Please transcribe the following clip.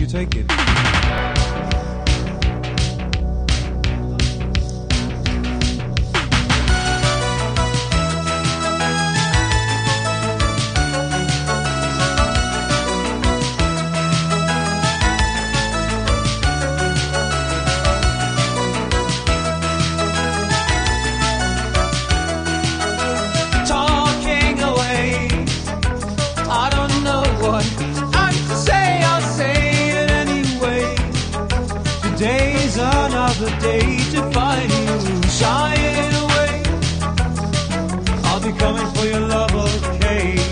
take it. Today's another day to find you shying away. I'll be coming for your love, okay?